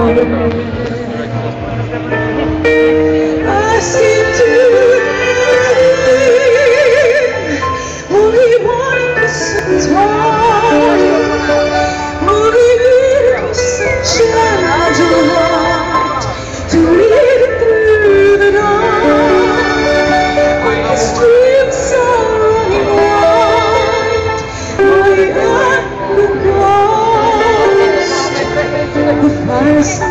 Ask him to lead. Will he want us twice? Will he give us such a gentle heart to lead him through the dark? When the streams are running wide, my God will ghost the fire.